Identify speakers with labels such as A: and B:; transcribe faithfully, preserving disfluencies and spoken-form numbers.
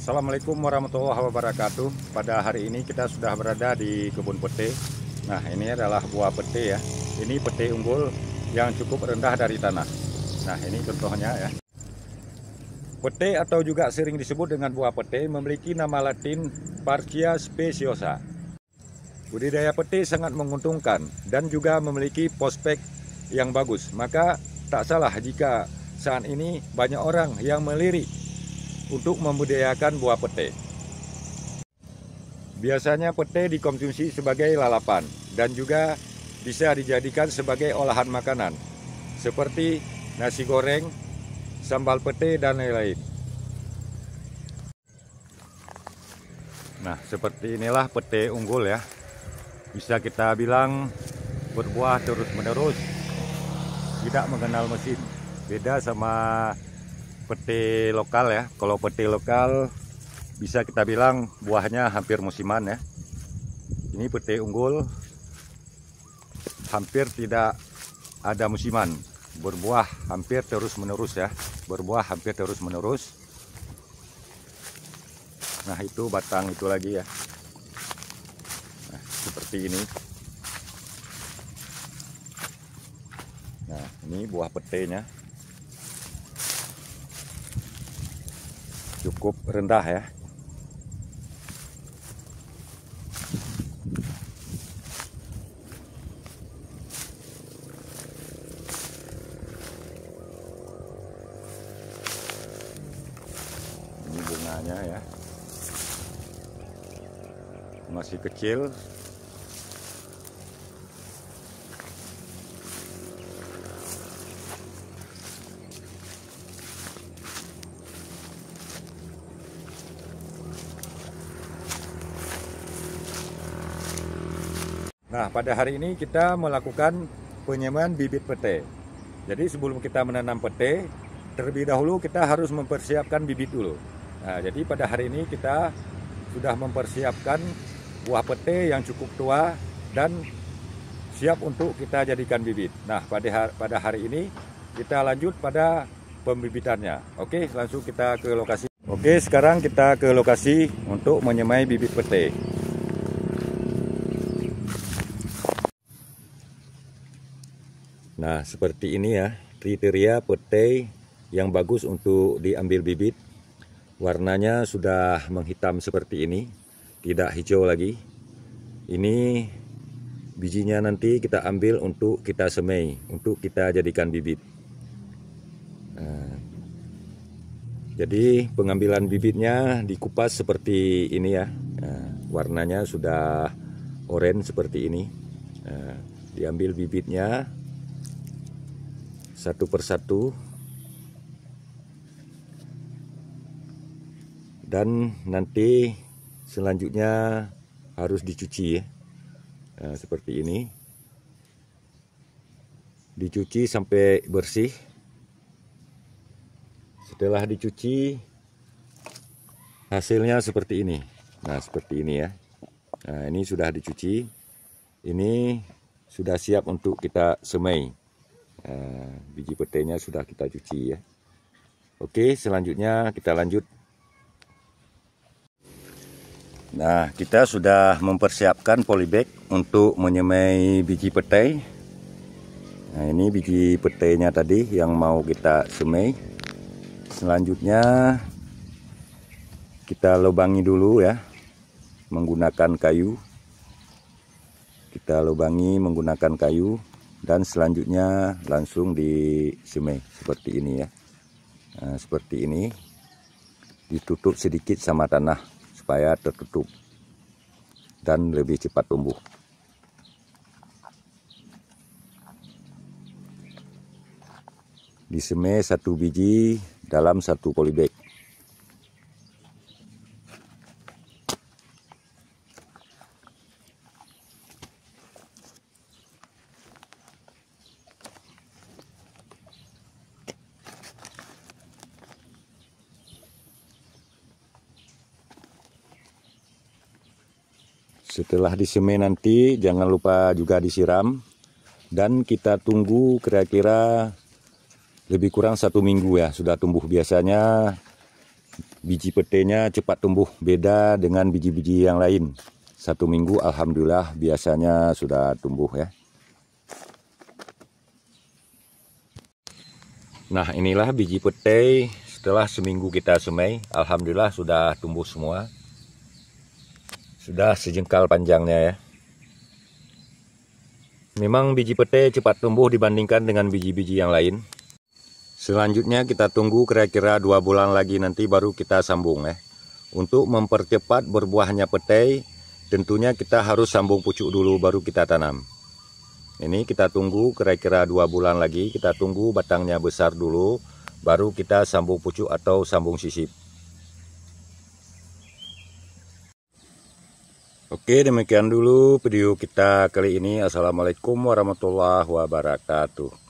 A: Assalamualaikum warahmatullahi wabarakatuh. Pada hari ini kita sudah berada di kebun pete. Nah, ini adalah buah pete ya. Ini pete unggul yang cukup rendah dari tanah. Nah, ini contohnya ya. Pete atau juga sering disebut dengan buah pete memiliki nama latin Parkia speciosa. Budidaya pete sangat menguntungkan dan juga memiliki prospek yang bagus. Maka tak salah jika saat ini banyak orang yang melirik untuk membudidayakan buah pete. Biasanya pete dikonsumsi sebagai lalapan dan juga bisa dijadikan sebagai olahan makanan seperti nasi goreng, sambal pete dan lain-lain. Nah, seperti inilah pete unggul ya. Bisa kita bilang berbuah terus-menerus, tidak mengenal musim. Beda sama pete lokal ya. Kalau pete lokal bisa kita bilang buahnya hampir musiman ya. Ini pete unggul hampir tidak ada musiman, berbuah hampir terus menerus ya. Berbuah hampir terus menerus. Nah, itu batang itu lagi ya. Nah, seperti ini. Nah, ini buah petenya. Cukup rendah ya. Ini bunganya ya. Masih kecil. Nah, pada hari ini kita melakukan penyemaian bibit pete. Jadi sebelum kita menanam pete, terlebih dahulu kita harus mempersiapkan bibit dulu. Nah, jadi pada hari ini kita sudah mempersiapkan buah pete yang cukup tua dan siap untuk kita jadikan bibit. Nah, pada hari, pada hari ini kita lanjut pada pembibitannya. Oke, langsung kita ke lokasi. Oke, sekarang kita ke lokasi untuk menyemai bibit pete. Nah, seperti ini ya, kriteria pete yang bagus untuk diambil bibit. Warnanya sudah menghitam seperti ini, tidak hijau lagi. Ini bijinya nanti kita ambil untuk kita semai, untuk kita jadikan bibit. Nah, jadi pengambilan bibitnya dikupas seperti ini ya. Nah, warnanya sudah oranye seperti ini. Nah, diambil bibitnya satu persatu dan nanti selanjutnya harus dicuci ya. Nah, seperti ini, dicuci sampai bersih. Setelah dicuci hasilnya seperti ini. Nah, seperti ini ya. Nah, ini sudah dicuci, ini sudah siap untuk kita semai. Nah, biji petenya sudah kita cuci ya. Oke, selanjutnya kita lanjut. Nah, kita sudah mempersiapkan polybag untuk menyemai biji pete. Nah, ini biji petenya tadi yang mau kita semai. Selanjutnya kita lubangi dulu ya, menggunakan kayu. Kita lubangi menggunakan kayu. Dan selanjutnya langsung disemai seperti ini ya. Nah, seperti ini, ditutup sedikit sama tanah supaya tertutup dan lebih cepat tumbuh. Disemai satu biji dalam satu polybag. Setelah disemai nanti jangan lupa juga disiram dan kita tunggu kira-kira lebih kurang satu minggu ya, sudah tumbuh. Biasanya biji petenya cepat tumbuh, beda dengan biji-biji yang lain. Satu minggu alhamdulillah biasanya sudah tumbuh ya. Nah, inilah biji petai setelah seminggu kita semai, alhamdulillah sudah tumbuh semua. Sudah sejengkal panjangnya ya. Memang biji petai cepat tumbuh dibandingkan dengan biji-biji yang lain. Selanjutnya kita tunggu kira-kira dua bulan lagi, nanti baru kita sambung ya. Untuk mempercepat berbuahnya petai, tentunya kita harus sambung pucuk dulu baru kita tanam. Ini kita tunggu kira-kira dua bulan lagi, kita tunggu batangnya besar dulu, baru kita sambung pucuk atau sambung sisip. Oke, demikian dulu video kita kali ini. Assalamualaikum warahmatullahi wabarakatuh.